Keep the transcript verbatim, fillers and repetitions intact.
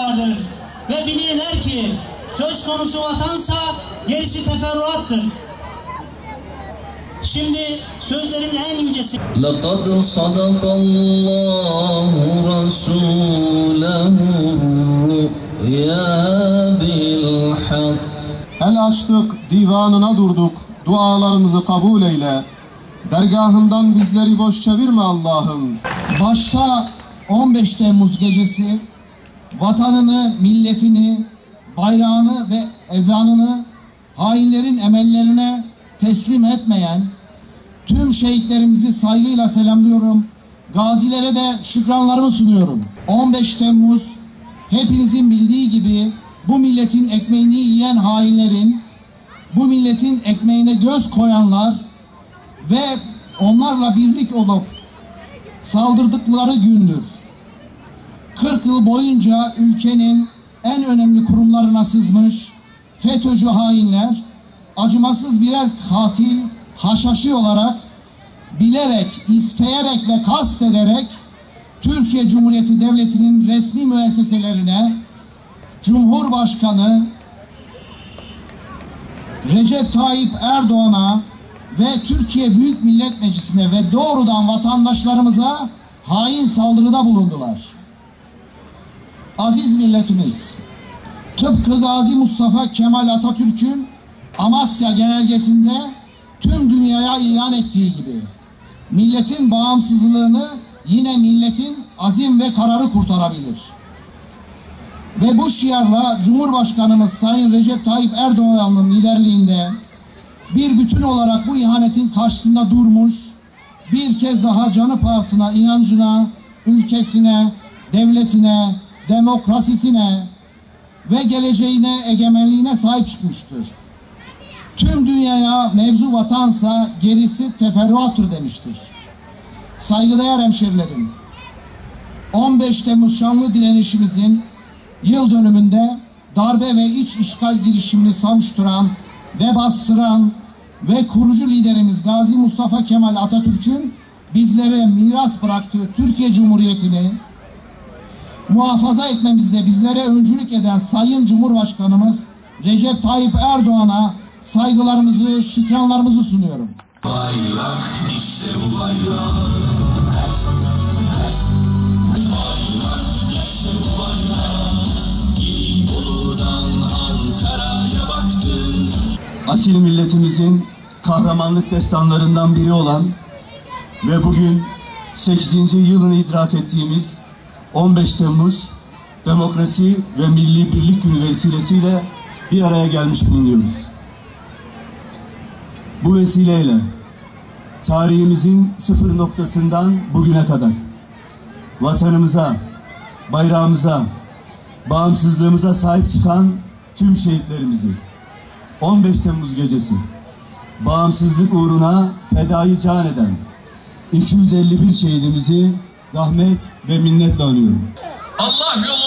vardır. Ve bilirler ki söz konusu vatansa gerisi teferruattır. Şimdi sözlerin en yücesi. لَقَدْ صَدَقَ اللّٰهُ رَسُولَهُ الرُّؤْيَا بِالْحَقِّ. El açtık, divanına durduk, dualarımızı kabul eyle. Dergahından bizleri boş çevirme Allah'ım. Başta on beş Temmuz gecesi vatanını, milletini, bayrağını ve ezanını hainlerin emellerine teslim etmeyen tüm şehitlerimizi saygıyla selamlıyorum. Gazilere de şükranlarımı sunuyorum. on beş Temmuz hepinizin bildiği gibi bu milletin ekmeğini yiyen hainlerin, bu milletin ekmeğine göz koyanlar ve onlarla birlik olup saldırdıkları gündür. kırk yıl boyunca ülkenin en önemli kurumlarına sızmış FETÖ'cü hainler acımasız birer katil, haşhaşi olarak bilerek, isteyerek ve kast ederek Türkiye Cumhuriyeti Devleti'nin resmi müesseselerine Cumhurbaşkanı Recep Tayyip Erdoğan'a ve Türkiye Büyük Millet Meclisi'ne ve doğrudan vatandaşlarımıza hain saldırıda bulundular. Aziz milletimiz, tıpkı Gazi Mustafa Kemal Atatürk'ün Amasya genelgesinde tüm dünyaya ilan ettiği gibi milletin bağımsızlığını yine milletin azim ve kararı kurtarabilir. Ve bu şiarla Cumhurbaşkanımız Sayın Recep Tayyip Erdoğan'ın liderliğinde bir bütün olarak bu ihanetin karşısında durmuş, bir kez daha canı pahasına inancına, ülkesine, devletine, demokrasisine ve geleceğine, egemenliğine sahip çıkmıştır. Tüm dünyaya mevzu vatansa gerisi teferruattır demiştir. Saygıdeğer hemşerilerim, on beş Temmuz şanlı direnişimizin yıl dönümünde darbe ve iç işgal girişimini savuşturan ve bastıran ve kurucu liderimiz Gazi Mustafa Kemal Atatürk'ün bizlere miras bıraktığı Türkiye Cumhuriyeti'ni muhafaza etmemizde bizlere öncülük eden Sayın Cumhurbaşkanımız Recep Tayyip Erdoğan'a saygılarımızı, şükranlarımızı sunuyorum. Bayrak, işte bu bayrak. Bayrak, işte bu bayrak. İstanbul'dan Ankara'ya baktı. Asil milletimizin kahramanlık destanlarından biri olan ve bugün sekizinci yılını idrak ettiğimiz on beş Temmuz Demokrasi ve Milli Birlik Günü vesilesiyle bir araya gelmiş bulunuyoruz. Bu vesileyle tarihimizin sıfır noktasından bugüne kadar vatanımıza, bayrağımıza, bağımsızlığımıza sahip çıkan tüm şehitlerimizi on beş Temmuz gecesi bağımsızlık uğruna fedayı can eden iki yüz elli bir şehidimizi rahmet ve minnetle anıyorum. Allah yolunda